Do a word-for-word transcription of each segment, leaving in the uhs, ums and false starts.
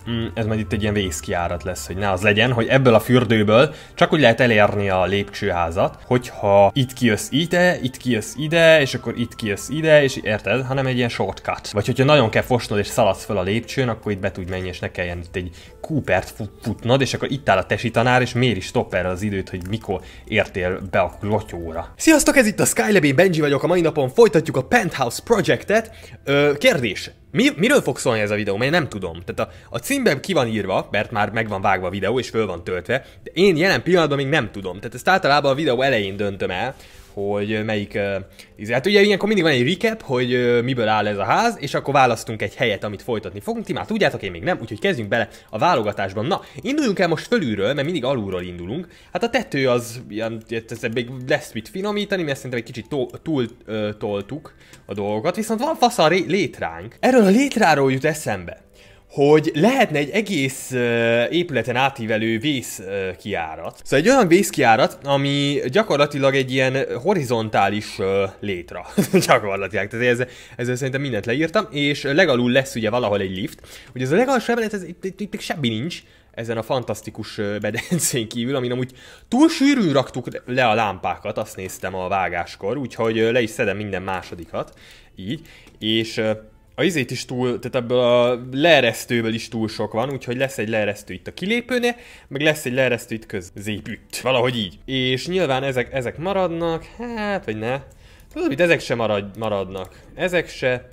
Mm, ez majd itt egy ilyen vészkijárat lesz, hogy ne az legyen, hogy ebből a fürdőből csak úgy lehet elérni a lépcsőházat, hogyha itt kijössz ide, itt kijössz ide, és akkor itt kijössz ide, és érted, hanem egy ilyen shortcut. Vagy hogyha nagyon kell fosnod és szaladsz fel a lépcsőn, akkor itt be tudj menni, és ne kelljen itt egy Coopert fut futnod, és akkor itt áll a tesi tanár, és méri stopperre az időt, hogy mikor értél be a lotyóra. Sziasztok, ez itt a Skylab, én Benji vagyok, a mai napon folytatjuk a Penthouse Projectet. Ö, kérdés, mi, miről fog szólni ez a videó? Mert én nem tudom. Tehát a, a címben ki van írva, mert már meg van vágva a videó, és föl van töltve, de én jelen pillanatban még nem tudom. Tehát ezt általában a videó elején döntöm el, hogy melyik... Uh, hát ugye ilyenkor mindig van egy recap, hogy uh, miből áll ez a ház, és akkor választunk egy helyet, amit folytatni fogunk. Ti már tudjátok, én még nem, úgyhogy kezdjünk bele a válogatásban. Na, induljunk el most fölülről, mert mindig alulról indulunk. Hát a tető az, ilyen, ez még lesz mit finomítani, mert szerintem egy kicsit to túl uh, toltuk a dolgokat, viszont van fasz a létránk. Erről a létráról jut eszembe, hogy lehetne egy egész uh, épületen átívelő vészkijárat. Szóval egy olyan vészkijárat, ami gyakorlatilag egy ilyen horizontális uh, létra. Gyakorlatilag. Tehát ezzel, ezzel szerintem mindent leírtam, és legalul lesz ugye valahol egy lift. Ugye ez a legalsó emelet, ez itt, itt, itt semmi nincs ezen a fantasztikus medencén kívül, amin amúgy túl sűrűn raktuk le a lámpákat, azt néztem a vágáskor, úgyhogy le is szedem minden másodikat, így, és uh, a izét is túl, tehát ebből a leeresztőből is túl sok van, úgyhogy lesz egy leeresztő itt a kilépőnél, meg lesz egy leeresztő itt középütt. Valahogy így. És nyilván ezek, ezek maradnak, hát vagy ne. Tudod, hogy ezek se marad, maradnak. Ezek se.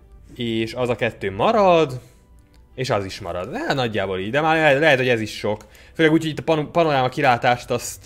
És az a kettő marad. És az is marad. Hát nagyjából így, de már lehet, lehet hogy ez is sok. Főleg úgy, hogy itt a pan panoráma kilátást azt...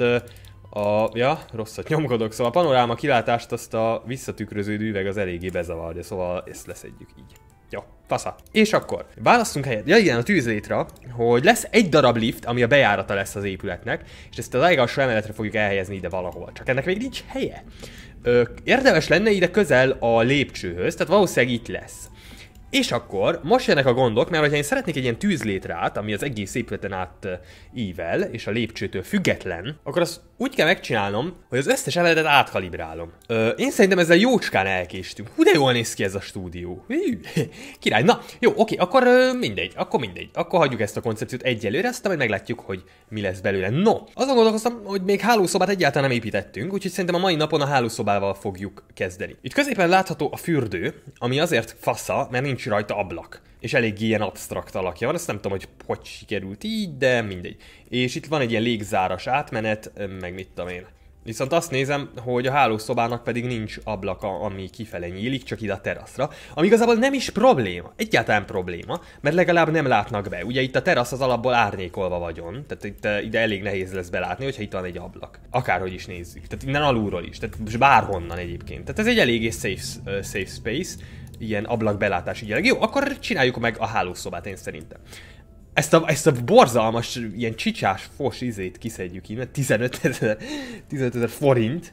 A, ja, rosszat nyomkodok, szóval a panoráma kilátást azt a visszatükröződő üveg az eléggé bezavarja, szóval ezt leszedjük így. Jó, fasza. És akkor választunk helyet, ja igen, a tűzlétra, hogy lesz egy darab lift, ami a bejárata lesz az épületnek, és ezt a legalsó emeletre fogjuk elhelyezni ide valahol, csak ennek még nincs helye. Ö, érdemes lenne ide közel a lépcsőhöz, tehát valószínűleg itt lesz. És akkor most jönnek a gondok, mert ha én szeretnék egy ilyen tűzlétrát, ami az egész épületen át ível, és a lépcsőtől független, akkor azt úgy kell megcsinálnom, hogy az összes emeletet átkalibrálom. Ö, én szerintem ezzel jócskán elkéstünk. Hú, de jól néz ki ez a stúdió. Hű, király. Na, jó, oké, akkor ö, mindegy, akkor mindegy. Akkor hagyjuk ezt a koncepciót egyelőre, aztán majd meglátjuk, hogy mi lesz belőle. No, azon gondolkoztam, hogy még hálószobát egyáltalán nem építettünk, úgyhogy szerintem a mai napon a hálószobával fogjuk kezdeni. Itt középen látható a fürdő, ami azért fasza, mert nincs rajta ablak, és elég ilyen absztrakt alakja van, azt nem tudom, hogy hogy sikerült így, de mindegy. És itt van egy ilyen légzáras átmenet, meg mit tudom én. Viszont azt nézem, hogy a hálószobának pedig nincs ablaka, ami kifele nyílik, csak ide a teraszra, ami igazából nem is probléma, egyáltalán probléma, mert legalább nem látnak be. Ugye itt a terasz az alapból árnyékolva vagyon, tehát itt, ide elég nehéz lesz belátni, hogyha itt van egy ablak. Akárhogy is nézzük, tehát innen alulról is, tehát most bárhonnan egyébként. Tehát ez egy eléggé safe, uh, safe space, ilyen ablakbelátás így. Jó, akkor csináljuk meg a hálószobát, én szerintem. Ezt a, ezt a borzalmas, ilyen csicsás fos izét kiszedjük innen, tizenöt ezer forint,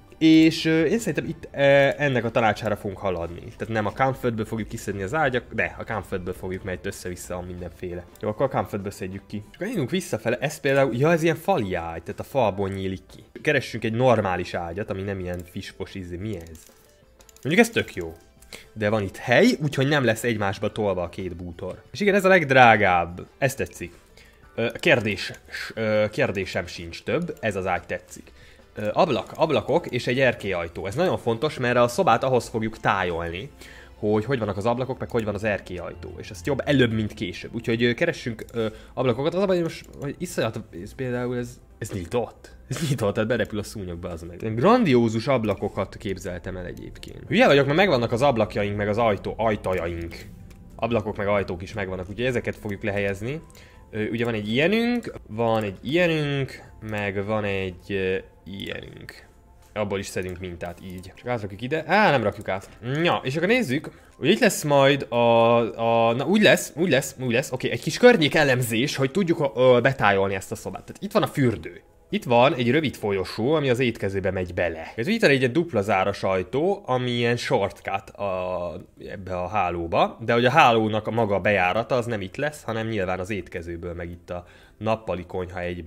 és uh, én szerintem itt uh, ennek a tanácsára fogunk haladni. Tehát nem a Comfortből fogjuk kiszedni az ágyak, de a Comfortből fogjuk, mert össze-vissza a mindenféle. Jó, akkor a Comfortből szedjük ki. És akkor indulunk visszafele, ez például, ja, ez ilyen fali ágy, tehát a falból nyílik ki. Keressünk egy normális ágyat, ami nem ilyen fispos izé, mi ez? Mondjuk ez tök jó. De van itt hely, úgyhogy nem lesz egymásba tolva a két bútor. És igen, ez a legdrágább. Ez tetszik. Kérdés, kérdésem sincs több, ez az ágy tetszik. Ablak, ablakok és egy erkélyajtó. Ez nagyon fontos, mert a szobát ahhoz fogjuk tájolni, hogy hogy vannak az ablakok, meg hogy van az erkélyajtó. És ezt jobb előbb, mint később. Úgyhogy keressünk ablakokat. Az abban, hogy most hogy iszonyat, ez például ez, ez nyitott. Ez nyitott, tehát berepül a szúnyogba az meg. Grandiózus ablakokat képzeltem el egyébként. Hülye vagyok, mert megvannak az ablakjaink, meg az ajtó, ajtajaink. Ablakok, meg ajtók is megvannak, úgyhogy ezeket fogjuk lehelyezni. Ugye van egy ilyenünk, van egy ilyenünk, meg van egy ilyenünk. Abból is szedünk mintát így. Csak átrakjuk ide. Á, nem rakjuk át. Ja, és akkor nézzük. Ugye itt lesz majd a... a na, úgy lesz, úgy lesz, úgy lesz. Oké, egy kis környék elemzés, hogy tudjuk ö, betájolni ezt a szobát. Tehát itt van a fürdő. Itt van egy rövid folyosó, ami az étkezőbe megy bele. Ez itt van egy dupla záras ajtó, ami ilyen shortcut a, ebbe a hálóba, de hogy a hálónak a maga bejárata az nem itt lesz, hanem nyilván az étkezőből, meg itt a nappali konyha egybe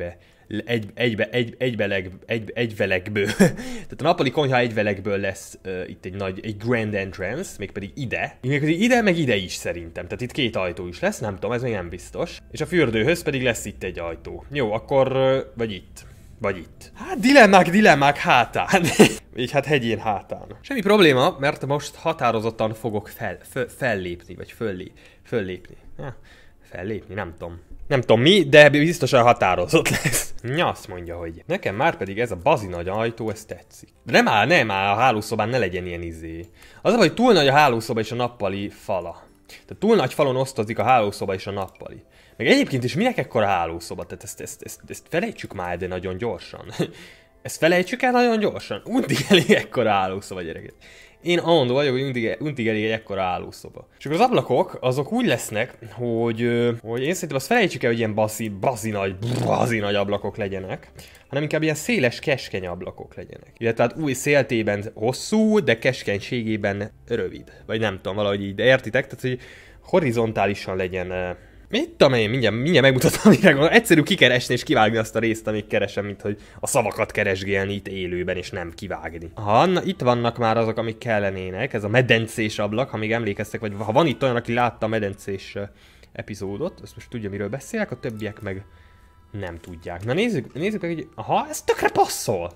egy, egybe, egy, egyveleg, egy, egyvelegből. Tehát a nappali konyha egyvelegből lesz uh, itt egy nagy, egy grand entrance, mégpedig ide. Mégpedig ide, meg ide is szerintem. Tehát itt két ajtó is lesz, nem tudom, ez még nem biztos. És a fürdőhöz pedig lesz itt egy ajtó. Jó, akkor, uh, vagy itt. Vagy itt. Hát dilemmák, dilemmák hátán. Így hát hegyén hátán. Semmi probléma, mert most határozottan fogok fel, föl, fellépni, vagy föllé, föllépni. Ja, fellépni, nem tudom. Nem tudom mi, de biztosan határozott lesz. Ja, azt mondja, hogy nekem már pedig ez a bazi nagy ajtó, ez tetszik. De nem áll, nem áll, a hálószobán ne legyen ilyen izé. Az, hogy túl nagy a hálószoba és a nappali fala. Tehát túl nagy falon osztozik a hálószoba és a nappali. Meg egyébként is minek ekkora hálószoba? Tehát ezt, ezt, ezt, ezt felejtsük már, de nagyon gyorsan. Ezt felejtsük el nagyon gyorsan. Untig elég ekkora hálószoba, gyerekek. Én andó vagyok, hogy untig, untig elég egy ekkora hálószoba. És akkor az ablakok, azok úgy lesznek, hogy, hogy én szerintem azt felejtsük el, hogy ilyen bazi, bazi nagy, bazi nagy ablakok legyenek, hanem inkább ilyen széles, keskeny ablakok legyenek. Illetve hát új széltében hosszú, de keskenységében rövid. Vagy nem tudom, valahogy így, de értitek? Tehát, hogy horizontálisan legyen. Mit tudom én, mindjárt, mindjárt megmutatom, mire gondolom. Egyszerű kikeresni és kivágni azt a részt, amit keresem, mint hogy a szavakat keresgélni itt élőben, és nem kivágni. Aha, na, itt vannak már azok, amik kellenének. Ez a medencés ablak, ha még emlékeztek, vagy ha van itt olyan, aki látta a medencés epizódot, azt most tudja, miről beszélek, a többiek meg nem tudják. Na nézzük, nézzük meg, hogy aha, ez tökre passzol!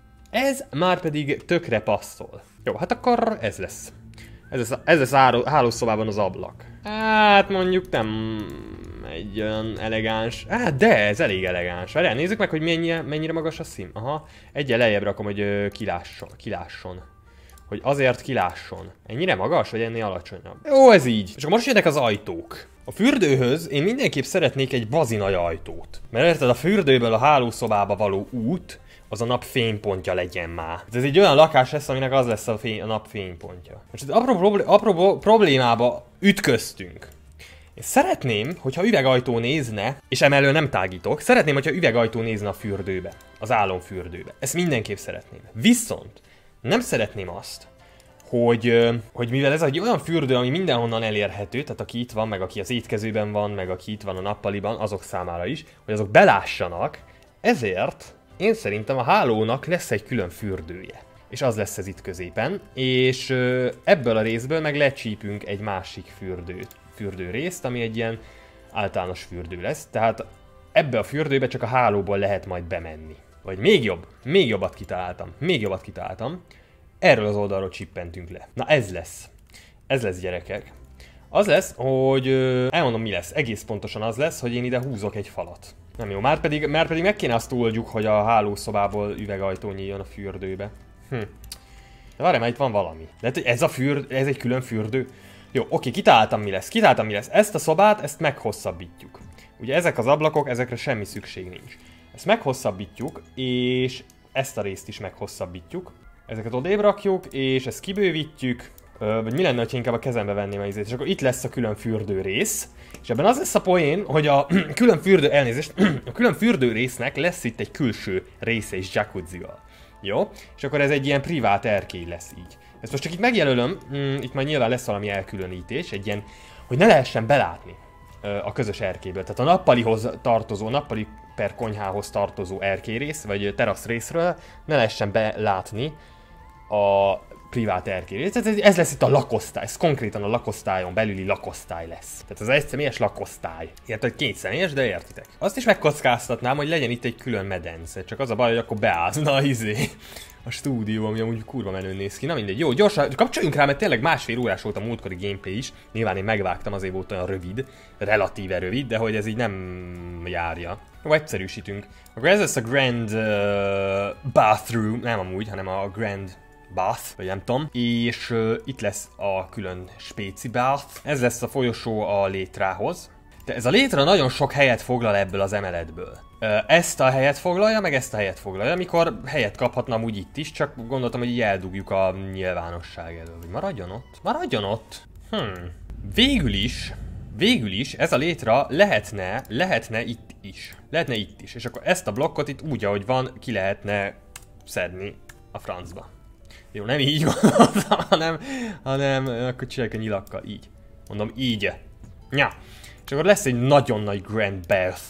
Ez már pedig tökre passzol. Jó, hát akkor ez lesz. Ez lesz, ez lesz a hálószobában az ablak. Hát mondjuk nem egy olyan elegáns. Hát de ez elég elegáns. Várjál, nézzük meg, hogy mennyire, mennyire magas a szín. Aha, egyen lejjebb rakom, hogy kilásson. kilásson. Hogy azért kilásson. Ennyire magas, vagy ennél alacsonyabb? Jó, ez így. És akkor most jönnek az ajtók. A fürdőhöz én mindenképp szeretnék egy bazi nagy ajtót. Mert érted, a fürdőből a hálószobába való út, az a nap fénypontja legyen már. Ez egy olyan lakás lesz, aminek az lesz a, fény, a nap fénypontja. Most apró, problé apró problémába ütköztünk. Én szeretném, hogyha üvegajtó nézne, és emellől nem tágítok, szeretném, hogyha üvegajtó nézne a fürdőbe, az álomfürdőbe. Ezt mindenképp szeretném. Viszont nem szeretném azt, hogy, hogy mivel ez egy olyan fürdő, ami mindenhonnan elérhető, tehát aki itt van, meg aki az étkezőben van, meg aki itt van a nappaliban, azok számára is, hogy azok belássanak, ezért én szerintem a hálónak lesz egy külön fürdője. És az lesz ez itt középen. És ebből a részből meg lecsípünk egy másik fürdő, fürdő részt, ami egy ilyen általános fürdő lesz. Tehát ebbe a fürdőbe csak a hálóból lehet majd bemenni. Vagy még jobb, még jobbat kitaláltam, még jobbat kitaláltam. Erről az oldalról csippentünk le. Na ez lesz. Ez lesz, gyerekek. Az lesz, hogy elmondom mi lesz. Egész pontosan az lesz, hogy én ide húzok egy falat. Nem jó, már pedig, már pedig meg kéne azt oldjuk, hogy a hálószobából üvegajtó nyíljon a fürdőbe. Hm. De várj, már itt van valami. De ez a fürd, ez egy külön fürdő. Jó, oké, kitaláltam mi lesz, kitaláltam mi lesz. Ezt a szobát, ezt meghosszabbítjuk. Ugye ezek az ablakok, ezekre semmi szükség nincs. Ezt meghosszabbítjuk, és ezt a részt is meghosszabbítjuk. Ezeket odébb rakjuk, és ezt kibővítjük. Vagy mi lenne, ha inkább a kezembe venném a izét, és akkor itt lesz a külön fürdő rész. És ebben az lesz a poén, hogy a külön fürdő, elnézést, a külön fürdő résznek lesz itt egy külső része is jacuzzival. Jó? És akkor ez egy ilyen privát erkély lesz így. Ezt most csak itt megjelölöm, itt majd nyilván lesz valami elkülönítés, egy ilyen, hogy ne lehessen belátni a közös erkélyből. Tehát a nappalihoz tartozó, nappali per konyhához tartozó erkélyrész, vagy terasz részről ne lehessen belátni a privát erkély. Ez lesz itt a lakosztály, ez konkrétan a lakosztályon belüli lakosztály lesz. Tehát ez egy személyes lakosztály. Illetve két személyes, de értitek. Azt is megkockáztatnám, hogy legyen itt egy külön medence, csak az a baj, hogy akkor beázna a izé. A stúdió, ami amúgy kurva menőn néz ki. Na mindegy, jó, gyorsan kapcsoljunk rá, mert tényleg másfél órás volt a múltkori gameplay is. Nyilván én megvágtam, azért volt olyan rövid, relatíve rövid, de hogy ez így nem járja. Jó, egyszerűsítünk. Akkor ez lesz a Grand uh, Bathroom, nem amúgy, hanem a Grand Bath, vagy nem tudom. És uh, itt lesz a külön spéci bath. Ez lesz a folyosó a létrához. De ez a létre nagyon sok helyet foglal ebből az emeletből. Ezt a helyet foglalja, meg ezt a helyet foglalja, amikor helyet kaphatna amúgy itt is, csak gondoltam, hogy így eldugjuk a nyilvánosság elől. Hogy maradjon ott? Maradjon ott! Hmm. Végül is, végül is ez a létra lehetne, lehetne itt is. Lehetne itt is. És akkor ezt a blokkot itt úgy, ahogy van, ki lehetne szedni a francba. Jó, nem így gondoltam, hanem, hanem akkor csináljuk a nyilakkal, így. Mondom, így. Ja. És akkor lesz egy nagyon nagy Grand Bath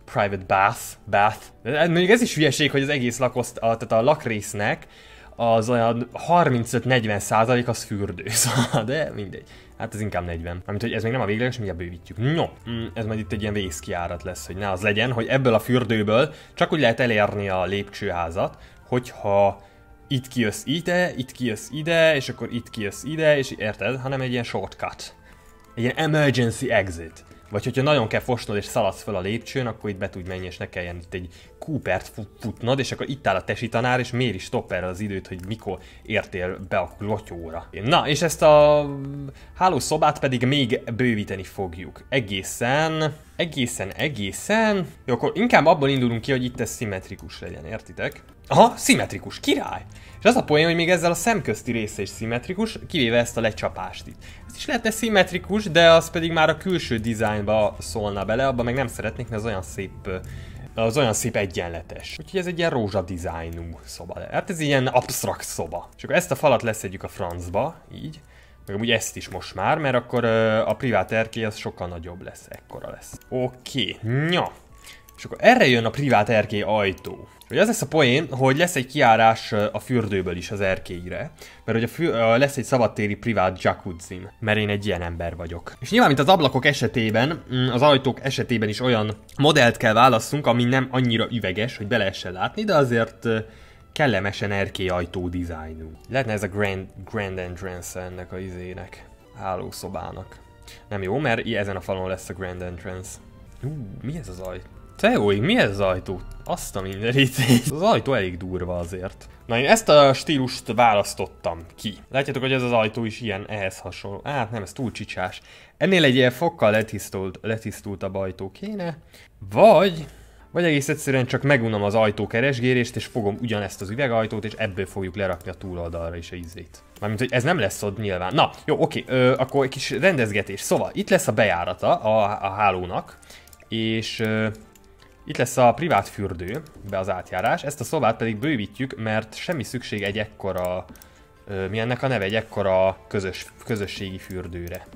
private bath, bath. Még ez is hülyeség, hogy az egész lakoszt, a, tehát a lakrésznek az olyan harmincöt-negyven százalék az fürdő, szóval, de mindegy. Hát ez inkább negyven. Amit, hogy ez még nem a végleges, mindjárt bővítjük. No, ez majd itt egy ilyen vészkijárat lesz, hogy ne az legyen, hogy ebből a fürdőből csak úgy lehet elérni a lépcsőházat, hogyha itt kijössz ide, itt kijössz ide, és akkor itt kijössz ide, és érted? Hanem egy ilyen shortcut. Egy ilyen emergency exit. Vagy hogyha nagyon kell fosnod és szaladsz fel a lépcsőn, akkor itt be tudj menni, és ne kelljen itt egy Coopert futnod, és akkor itt áll a tesi tanár, és méri stopperre az időt, hogy mikor értél be a lotyóra. Na, és ezt a hálószobát pedig még bővíteni fogjuk. Egészen, egészen, egészen... Jó, akkor inkább abból indulunk ki, hogy itt ez szimmetrikus legyen, értitek? Aha, szimmetrikus, király! És az a poén, hogy még ezzel a szemközti része is szimmetrikus, kivéve ezt a lecsapást itt. Ez is lehetne szimmetrikus, de az pedig már a külső dizájnba szólna bele, abban meg nem szeretnék, mert az olyan szép, az olyan szép egyenletes. Úgyhogy ez egy ilyen rózsa dizájnú szoba. Hát ez ilyen absztrakt szoba. És akkor ezt a falat leszedjük a francba, így. Meg amúgy ezt is most már, mert akkor a privát erkély az sokkal nagyobb lesz, ekkora lesz. Oké, nya. És akkor erre jön a privát erkély ajtó. Hogy az lesz a poén, hogy lesz egy kijárás a fürdőből is az erkélyre, mert hogy a fü lesz egy szabadtéri privát jacuzzim, mert én egy ilyen ember vagyok. És nyilván, mint az ablakok esetében, az ajtók esetében is olyan modellt kell válasszunk, ami nem annyira üveges, hogy be lehessen látni, de azért kellemesen erkélyajtó dizájnú. Lehetne ez a Grand, grand Entrance ennek a izének, hálószobának. Nem jó, mert ezen a falon lesz a Grand Entrance. Ú, mi ez az ajtó? Te jóig, mi ez az ajtó? Azt a mindenit. Az ajtó elég durva azért. Na, én ezt a stílust választottam ki. Látjátok, hogy ez az ajtó is ilyen ehhez hasonló. Hát nem, ez túl csicsás. Ennél egy ilyen fokkal letisztult, letisztultabb ajtó kéne. Vagy... Vagy egész egyszerűen csak megunom az ajtókeresgélést, és fogom ugyanezt az üvegajtót, és ebből fogjuk lerakni a túloldalra is a ízét. Mármint, hogy ez nem lesz ott nyilván. Na, jó, oké, ö, akkor egy kis rendezgetés. Szóval, itt lesz a bejárata a, a hálónak, és... Ö, Itt lesz a privát fürdő, be az átjárás, ezt a szobát pedig bővítjük, mert semmi szükség egy ekkora, ö, mi ennek a neve, egy ekkora közös, közösségi fürdőre.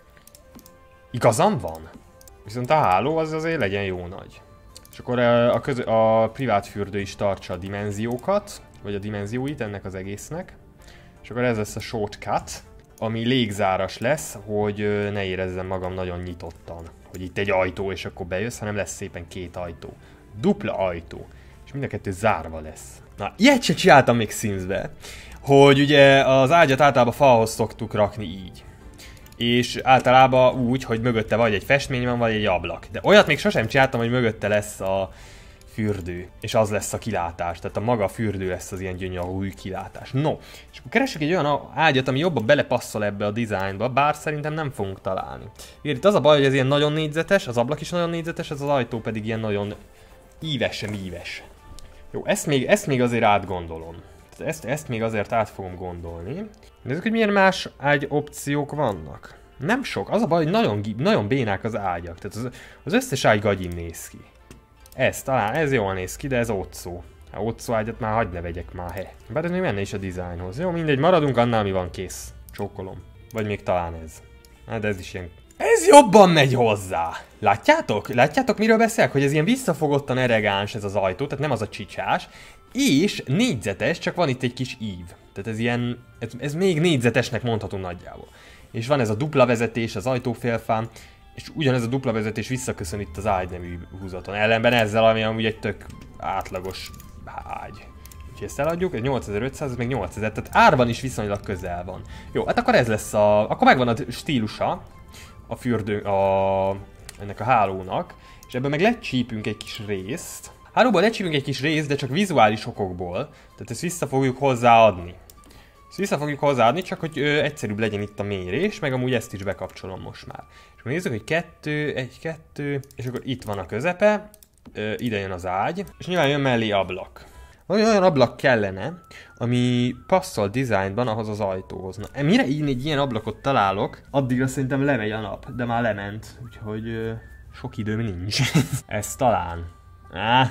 Igazam van? Viszont a háló az azért legyen jó nagy. És akkor a, a, közö, a privát fürdő is tartsa a dimenziókat, vagy a dimenzióit ennek az egésznek. És akkor ez lesz a shortcut, ami légzáras lesz, hogy ne érezzem magam nagyon nyitottan. Hogy itt egy ajtó, és akkor bejössz, hanem lesz szépen két ajtó. Dupla ajtó. És mind a kettő zárva lesz. Na, ilyet se csináltam még Simsbe, hogy ugye az ágyat általában falhoz szoktuk rakni így. És általában úgy, hogy mögötte vagy egy festmény van, vagy egy ablak. De olyat még sosem csináltam, hogy mögötte lesz a fürdő, és az lesz a kilátás. Tehát a maga fürdő lesz az ilyen gyönyörű kilátás. No, és akkor keresek egy olyan ágyat, ami jobban belepasszol ebbe a dizájnba, bár szerintem nem fogunk találni. Igen, itt az a baj, hogy ez ilyen nagyon négyzetes, az ablak is nagyon négyzetes, ez az ajtó pedig ilyen nagyon ívesen íves. Jó, ezt még, ezt még azért átgondolom. Ezt, ezt még azért át fogom gondolni. Nézzük, hogy milyen más ágy opciók vannak. Nem sok, az a baj, hogy nagyon, nagyon bénák az ágyak. Tehát az, az összes ágy gagyin néz ki. Ez talán, ez jól néz ki, de ez otszó. Ha otszó ágyat már hagyd ne vegyek már, he. Bár ez még menne is a dizájnhoz. Jó, mindegy, maradunk annál, mi van, kész. Csókolom. Vagy még talán ez. Hát de ez is ilyen... Ez jobban megy hozzá! Látjátok? Látjátok, miről beszélek? Hogy ez ilyen visszafogottan elegáns ez az ajtó, tehát nem az a csicsás. És négyzetes, csak van itt egy kis ív. Tehát ez ilyen... Ez, ez még négyzetesnek mondható nagyjából. És van ez a dupla vezetés az ajtófélfán. És ugyanez a dupla vezetés visszaköszön itt az ágy nevű húzaton. Ellenben ezzel, ami amúgy egy tök átlagos ágy. Úgyhogy ezt eladjuk, ez nyolcezer-ötszáz, ez még nyolcezer, tehát árban is viszonylag közel van. Jó, hát akkor ez lesz a... Akkor megvan a stílusa a fürdő... A, ennek a hálónak. És ebből meg lecsípünk egy kis részt. Hálóból lecsípünk egy kis részt, de csak vizuális okokból. Tehát ezt vissza fogjuk hozzáadni. Ezt vissza fogjuk hozzáadni, csak hogy ö, egyszerűbb legyen itt a mérés, meg amúgy ezt is bekapcsolom most már. És akkor nézzük, hogy kettő, egy, kettő, és akkor itt van a közepe, ö, ide jön az ágy, és nyilván jön mellé ablak. Olyan ablak kellene, ami passzol dizájnban ahhoz az ajtóhoz. Na, mire így egy ilyen ablakot találok, addigra szerintem lemegy a nap, de már lement, úgyhogy ö, sok időm nincs. Ez talán. Á,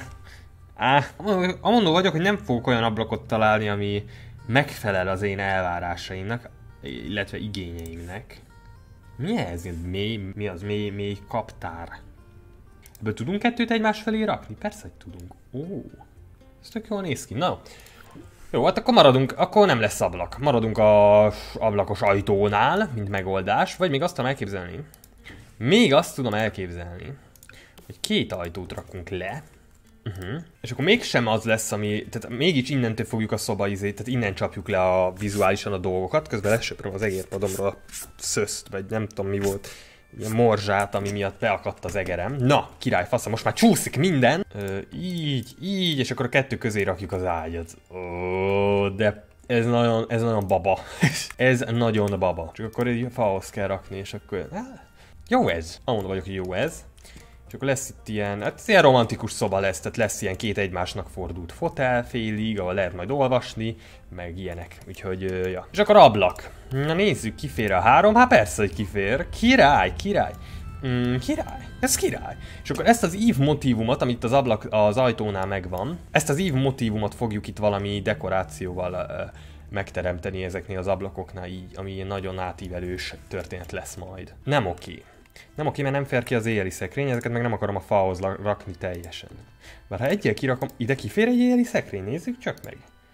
á, amondó vagyok, hogy nem fogok olyan ablakot találni, ami megfelel az én elvárásaimnak, illetve igényeimnek. Mi ez? Mély, mi az? Mély, mély kaptár. Ebből tudunk kettőt egymás felé rakni? Persze, hogy tudunk. Ó, ez tök jól néz ki. Na, jó, hát akkor maradunk, akkor nem lesz ablak. Maradunk az ablakos ajtónál, mint megoldás, vagy még azt tudom elképzelni. Még azt tudom elképzelni, hogy két ajtót rakunk le. Uh-huh. És akkor mégsem az lesz, ami, tehát mégis innentől fogjuk a szoba izét, tehát innen csapjuk le a vizuálisan a dolgokat, közben lesöpröm az egérpadomról a szöszt, vagy nem tudom mi volt, ilyen morzsát, ami miatt beakadt az egerem. Na, király fasza, most már csúszik minden. Ö, így, így, és akkor a kettő közé rakjuk az ágyat. Ó, de ez nagyon, ez nagyon baba. Ez nagyon baba. Csak akkor egy fahoz kell rakni, és akkor... Jó ez. Amondva vagyok, hogy jó ez. És akkor lesz itt ilyen, hát ilyen romantikus szoba lesz, tehát lesz ilyen két egymásnak fordult fotel félig, ahol lehet majd olvasni, meg ilyenek, úgyhogy, ja. És akkor ablak. Na nézzük, kifér a három? Hát persze, hogy kifér. Király, király. Mm, király. Ez király. És akkor ezt az ív motívumot, amit az ablak, az ajtónál megvan, ezt az ív motívumot fogjuk itt valami dekorációval uh, megteremteni ezeknél az ablakoknál így, ami ilyen nagyon átívelős történet lesz majd. Nem oké. Nem oké, mert nem fér ki az éjjeli szekrény, ezeket meg nem akarom a fahoz rakni teljesen. Bár ha egyel kirakom, ide kifér egy éjjeli szekrény, nézzük csak meg.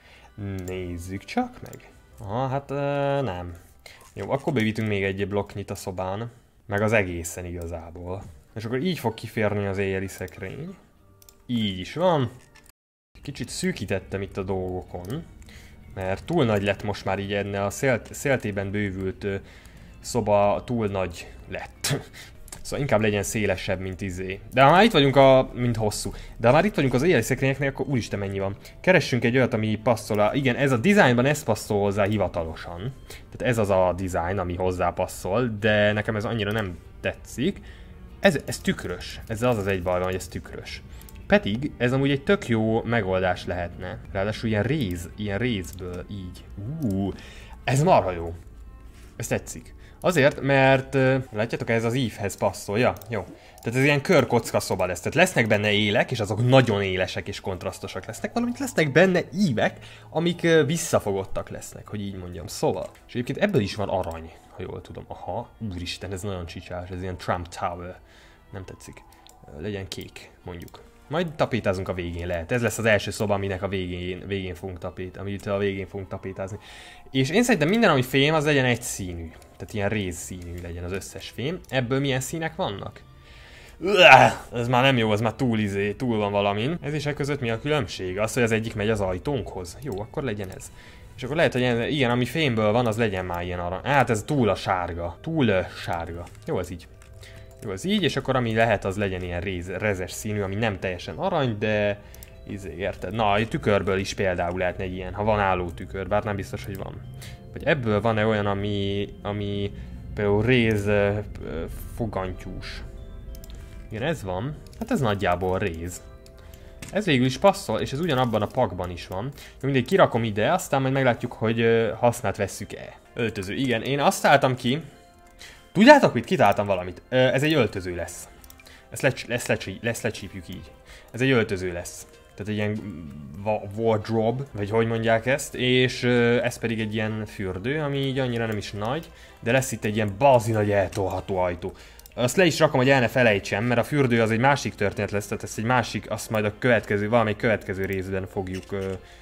Nézzük csak meg. Aha, hát uh, nem. Jó, akkor bővítünk még egy blokknyit a szobán. Meg az egészen igazából. És akkor így fog kiférni az éjjeli szekrény. Így is van. Kicsit szűkítettem itt a dolgokon. Mert túl nagy lett most már így ennél a szélt, széltében bővült uh, szoba túl nagy lett. Szóval inkább legyen szélesebb, mint izé. De ha már itt vagyunk a... mint hosszú. De ha már itt vagyunk az éjjeli szekrényeknél, akkor úristen mennyi van. Keressünk egy olyat, ami passzol a... Igen, ez a dizájnban ez passzol hozzá hivatalosan. Tehát ez az a dizájn, ami hozzá passzol, de nekem ez annyira nem tetszik. Ez, ez tükrös. Ez az az egy baj van, hogy ez tükrös. Pedig ez amúgy egy tök jó megoldás lehetne. Ráadásul ilyen réz, ilyen rézből így. Ú, ez marha jó. Ez tetszik. Azért, mert látjátok, ez az ívhez passzol, ja? Jó. Tehát ez ilyen körkocka szoba lesz. Tehát lesznek benne élek, és azok nagyon élesek és kontrasztosak lesznek, valamint lesznek benne ívek, amik visszafogottak lesznek, hogy így mondjam. Szóval. És egyébként ebből is van arany, ha jól tudom. Aha, úristen, ez nagyon csicsás, ez ilyen Trump Tower. Nem tetszik. Legyen kék, mondjuk. Majd tapétázunk a végén, lehet. Ez lesz az első szoba, aminek a végén, végén fogunk tapét, amit a végén fogunk tapétázni. És én szerintem minden, ami fém, az legyen egy színű. Tehát ilyen réz színű legyen az összes fém. Ebből milyen színek vannak? Uah, ez már nem jó, ez már túl izé, túl van valamin. Ez és e között mi a különbség? Az, hogy az egyik megy az ajtónkhoz. Jó, akkor legyen ez. És akkor lehet, hogy ilyen, igen, ami fémből van, az legyen már ilyen arany. Hát ez túl a sárga. Túl uh, sárga. Jó, az így. Jó, az így, és akkor ami lehet, az legyen ilyen réz, rezes színű, ami nem teljesen arany, de... Izé, érted? Na, a tükörből is például lehetne egy ilyen, ha van álló tükör, bár nem biztos, hogy van. Vagy ebből van-e olyan, ami, ami például réz uh, fogantyús. Igen, ez van. Hát ez nagyjából réz. Ez végül is passzol, és ez ugyanabban a pakban is van. Mindegy, kirakom ide, aztán majd meglátjuk, hogy uh, hasznát vesszük-e. Öltöző, igen, én azt találtam ki. Tudjátok mit? Kitáltam valamit. Uh, ez egy öltöző lesz. Ezt, lecs ezt, lecs ezt lecsípjük így. Ez egy öltöző lesz. Tehát egy ilyen wardrobe, vagy hogy mondják ezt, és uh, ez pedig egy ilyen fürdő, ami így annyira nem is nagy, de lesz itt egy ilyen bazi nagy eltolható ajtó. Azt le is rakom, hogy el ne felejtsem, mert a fürdő az egy másik történet lesz, tehát ezt egy másik, azt majd a következő, valamelyik következő részben fogjuk uh,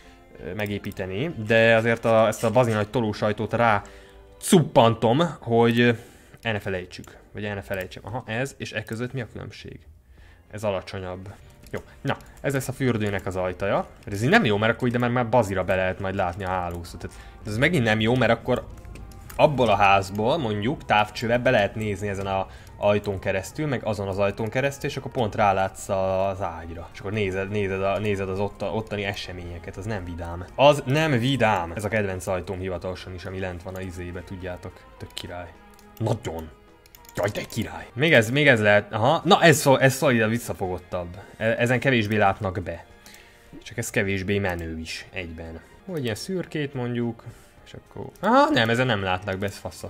megépíteni, de azért a, ezt a bazi nagy tolós ajtót rá cuppantom, hogy el ne felejtsük, vagy el ne felejtsem. Aha, ez, és e között mi a különbség? Ez alacsonyabb. Jó, na, ez lesz a fürdőnek az ajtaja. Ez így nem jó, mert akkor ide már, már bazira be lehet majd látni a hálószót. Tehát ez megint nem jó, mert akkor abból a házból, mondjuk, távcsővel be lehet nézni ezen az ajtón keresztül, meg azon az ajtón keresztül, és akkor pont rálátsz az ágyra. És akkor nézed, nézed, a, nézed az otta, ottani eseményeket, az nem vidám. Az nem vidám! Ez a kedvenc ajtóm hivatalosan is, ami lent van a izébe, tudjátok. Tök király. Nagyon. Jaj, de király. Még ez, még ez lehet, aha, na ez, szó, ez szolida visszafogottabb. Ezen kevésbé látnak be. Csak ez kevésbé menő is egyben. Hogy ilyen szürkét mondjuk, és akkor... Aha, nem, ezen nem látnak be, ez fasza.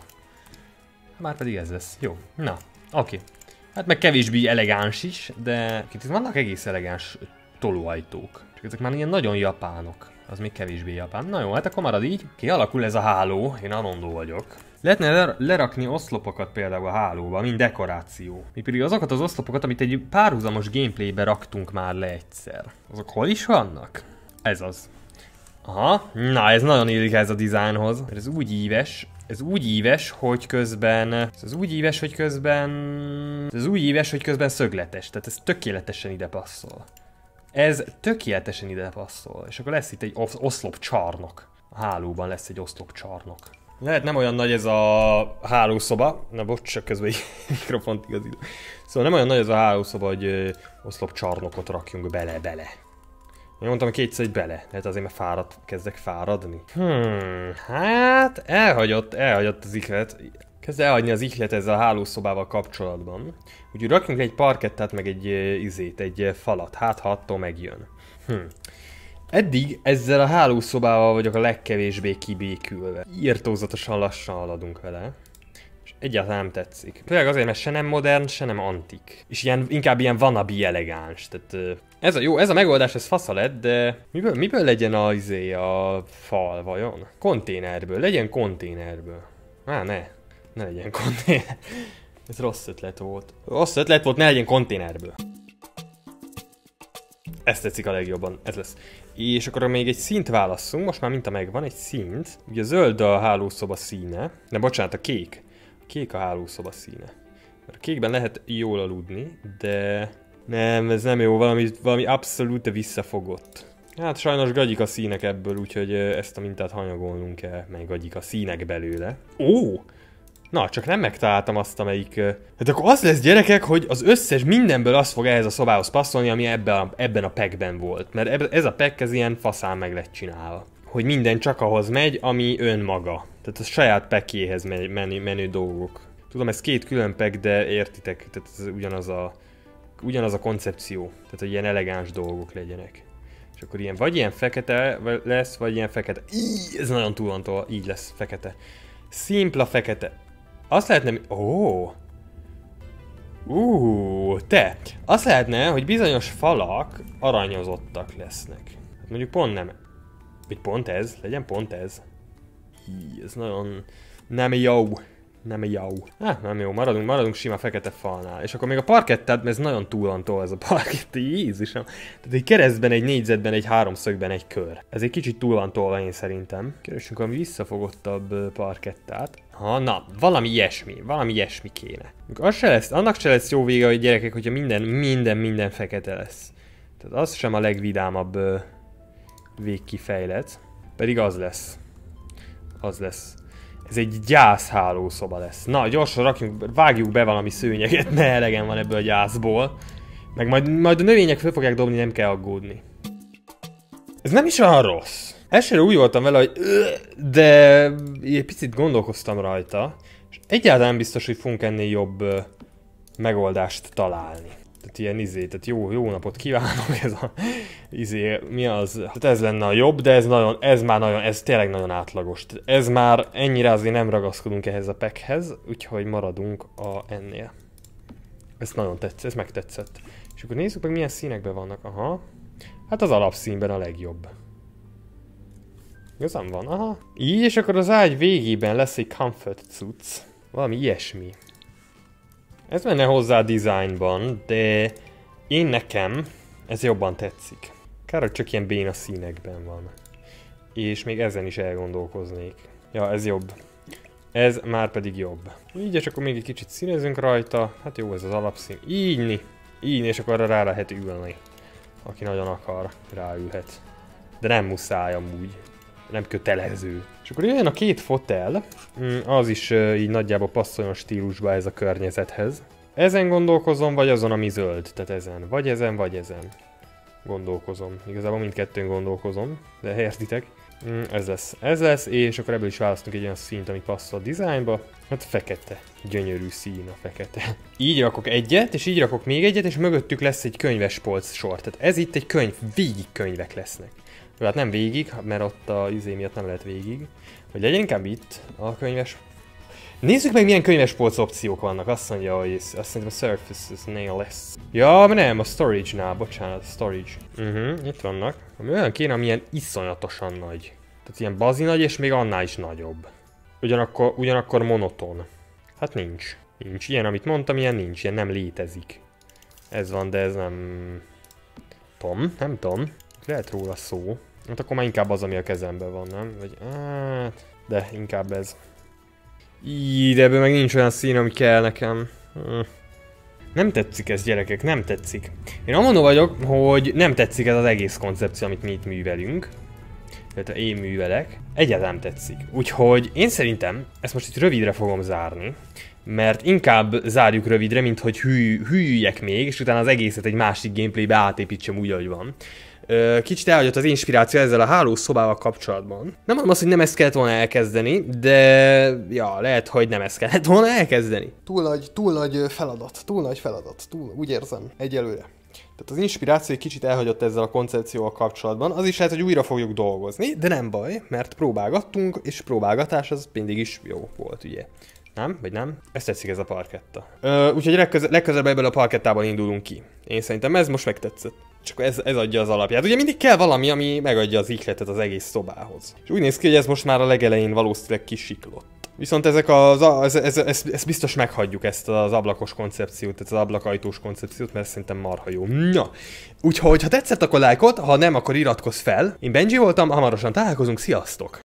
Már pedig ez lesz. Jó, na, oké. Hát meg kevésbé elegáns is, de itt vannak egész elegáns tolóajtók. Csak ezek már ilyen nagyon japánok. Az még kevésbé japán. Na jó, hát akkor marad így. Kialakul ez a háló, én Anondó vagyok. Lehetne lerakni oszlopokat például a hálóba, mint dekoráció. Mi pedig azokat az oszlopokat, amit egy párhuzamos gameplaybe raktunk már le egyszer. Azok hol is vannak? Ez az. Aha, na ez nagyon illik ez a dizájnhoz. Ez úgy íves, ez úgy íves, hogy közben... Ez úgy íves, hogy közben... Ez úgy íves, hogy közben szögletes, tehát ez tökéletesen ide passzol. Ez tökéletesen ide passzol, és akkor lesz itt egy oszlopcsarnok. A hálóban lesz egy oszlopcsarnok. Lehet nem olyan nagy ez a hálószoba, na bocs, csak közben egy mikrofont igazít. Szóval nem olyan nagy ez a hálószoba, hogy ö, oszlopcsarnokot rakjunk bele-bele. Én mondtam, hogy kétszer egy bele, lehet azért, mert fáradt, kezdek fáradni. Hmm, hát elhagyott, elhagyott az ihlet. Kezd elhagyni az ihlet ezzel a hálószobával kapcsolatban. Úgyhogy rakjunk egy parkettát, meg egy uh, izét, egy uh, falat, hát ha attól megjön. Hmm. Eddig ezzel a hálószobával vagyok a legkevésbé kibékülve. Írtózatosan lassan haladunk vele. És egyáltalán nem tetszik. Főleg azért, mert se nem modern, se nem antik. És ilyen, inkább ilyen wannabe elegáns. Tehát, uh, ez a jó, ez a megoldás, ez fasza lett, de miből, miből legyen a, izé, a fal vajon? Konténerből, legyen konténerből. Á, ne. Ne legyen konténer. Ez rossz ötlet volt. Rossz ötlet volt, ne legyen konténerből. Ez tetszik a legjobban, ez lesz. És akkor még egy színt válasszunk, most már minta megvan, egy színt. Ugye a zöld a hálószoba színe, de bocsánat, a kék. A kék a hálószoba színe. Mert a kékben lehet jól aludni, de... Nem, ez nem jó, valami, valami abszolút visszafogott. Hát sajnos gagyik a színek ebből, úgyhogy ezt a mintát hanyagolnunk kell, meg gagyik a színek belőle. Ó! Na, csak nem megtaláltam azt, amelyik... Hát akkor az lesz, gyerekek, hogy az összes mindenből az fog ehhez a szobához passzolni, ami ebben a, ebben a packben volt. Mert ez a pack ez ilyen faszán meg lett csinálva. Hogy minden csak ahhoz megy, ami önmaga. Tehát a saját packjéhez menő, menő dolgok. Tudom, ez két külön pack, de értitek, tehát ez ugyanaz a, ugyanaz a koncepció. Tehát, hogy ilyen elegáns dolgok legyenek. És akkor ilyen, vagy ilyen fekete lesz, vagy ilyen fekete. Íj, ez nagyon túl van tolva, így lesz fekete. Szimpla fekete. Azt lehetne... Ó! Ú, te! Azt lehetne, hogy bizonyos falak aranyozottak lesznek. Hát mondjuk pont nem... Vagy pont ez, legyen pont ez. Hí, ez nagyon... Nem jó. Nem jó. Hát nem jó, maradunk, maradunk sima fekete falnál. És akkor még a parkettát, ez nagyon túl van tolva ez a parkett, Jézusom. Tehát egy keresztben, egy négyzetben, egy háromszögben egy kör. Ez egy kicsit túl van tolva én szerintem. Keresünk valami visszafogottabb parkettát. Ha, na, valami ilyesmi, valami ilyesmi kéne. Az se lesz, annak se lesz jó vége, hogy gyerekek, hogyha minden, minden, minden fekete lesz. Tehát az sem a legvidámabb uh, végkifejlet. Pedig az lesz. Az lesz. Ez egy gyászhálószoba lesz. Na, gyorsan rakjunk, vágjuk be valami szőnyeget, mert elegen van ebből a gyászból. Meg majd, majd a növények föl fogják dobni, nem kell aggódni. Ez nem is olyan rossz. Elsőre úgy voltam vele, hogy de egy picit gondolkoztam rajta, és egyáltalán nem biztos, hogy fogunk ennél jobb megoldást találni. Tehát ilyen izé, tehát jó, jó napot kívánok, ez a izé, mi az? Tehát ez lenne a jobb, de ez nagyon, ez már nagyon, ez tényleg nagyon átlagos. Tehát ez már ennyire azért nem ragaszkodunk ehhez a packhez, úgyhogy maradunk a ennél. Ez nagyon tetszett, ez megtetszett. És akkor nézzük meg milyen színekben vannak, aha. Hát az alapszínben a legjobb. Igazán van, aha. Így, és akkor az ágy végében lesz egy comfort cucc. Valami ilyesmi. Ez menne hozzá a dizájnban, de én nekem ez jobban tetszik. Kár, hogy csak ilyen béna színekben van. És még ezen is elgondolkoznék. Ja, ez jobb. Ez már pedig jobb. Így, és akkor még egy kicsit színezünk rajta. Hát jó, ez az alapszín. Így, így, és akkor arra rá lehet ülni. Aki nagyon akar, ráülhet. De nem muszáj amúgy. Nem kötelező. És akkor jön a két fotel, az is uh, így nagyjából passzoljon stílusba ez a környezethez. Ezen gondolkozom, vagy azon, ami zöld, tehát ezen. Vagy ezen, vagy ezen. Gondolkozom. Igazából mindkettőn gondolkozom, de értitek. Mm, ez lesz. Ez lesz, és akkor ebből is választunk egy olyan színt, ami passzol a dizájnba. Hát fekete. Gyönyörű szín a fekete. Így rakok egyet, és így rakok még egyet, és mögöttük lesz egy könyvespolc sor. Tehát ez itt egy könyv, végig könyvek lesznek. Hát nem végig, mert ott a izé miatt nem lehet végig. Hogy legyen inkább itt a könyves... Nézzük meg milyen könyvespolc opciók vannak. Azt mondja, hogy azt mondja, a surface is nailless. Ja, nem, a storage-nál, bocsánat, a storage. Uh-huh, itt vannak. Ami olyan kéne, ami ilyen iszonyatosan nagy. Tehát ilyen bazi nagy, és még annál is nagyobb. ugyanakkor, ugyanakkor monoton. Hát nincs. Nincs. Ilyen, amit mondtam, ilyen nincs. Ilyen nem létezik. Ez van, de ez nem... Tom? Nem Tom. Lehet róla szó. Hát akkor már inkább az, ami a kezemben van, nem? Vagy... Hát... De inkább ez. Így, de ebből meg nincs olyan szín, ami kell nekem. Hm. Nem tetszik ez, gyerekek, nem tetszik. Én amondó vagyok, hogy nem tetszik ez az egész koncepció, amit mi itt művelünk. Tehát én művelek. Egyáltalán nem tetszik. Úgyhogy én szerintem ezt most itt rövidre fogom zárni. Mert inkább zárjuk rövidre, mint hogy hű, hűljek még, és utána az egészet egy másik gameplaybe átépítsem úgy, ahogy van. Kicsit elhagyott az inspiráció ezzel a hálós szobával kapcsolatban. Nem mondom azt, hogy nem ezt kellett volna elkezdeni, de ja, lehet, hogy nem ezt kellett volna elkezdeni. Túl nagy, túl nagy feladat, túl nagy feladat, túl, úgy érzem, egyelőre. Tehát az inspiráció egy kicsit elhagyott ezzel a koncepcióval kapcsolatban, az is lehet, hogy újra fogjuk dolgozni, de nem baj, mert próbálgattunk, és próbálgatás az mindig is jó volt, ugye. Nem? Vagy nem? Ezt tetszik ez a parketta. Ö, úgyhogy legköze legközelebb ebből a parkettában indulunk ki. Én szerintem ez most megtetszett. Csak ez, ez adja az alapját. Ugye mindig kell valami, ami megadja az ihletet az egész szobához. És úgy néz ki, hogy ez most már a legelején valószínűleg kisiklott. Viszont ezek az, ez, ez, ez, ez biztos meghagyjuk ezt az ablakos koncepciót, tehát az ablakajtós koncepciót, mert szerintem marha jó. Na, úgyhogy ha tetszett, akkor lájkot, ha nem, akkor iratkozz fel. Én Benji voltam, hamarosan találkozunk, sziasztok!